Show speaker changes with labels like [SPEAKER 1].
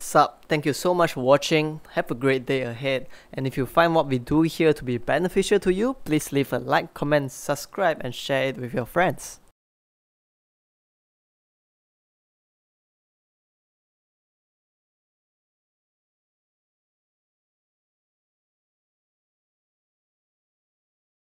[SPEAKER 1] What's up? Thank you so much for watching. Have a great day ahead. And if you find what we do here to be beneficial to you, please leave a like, comment, subscribe and share it with your friends.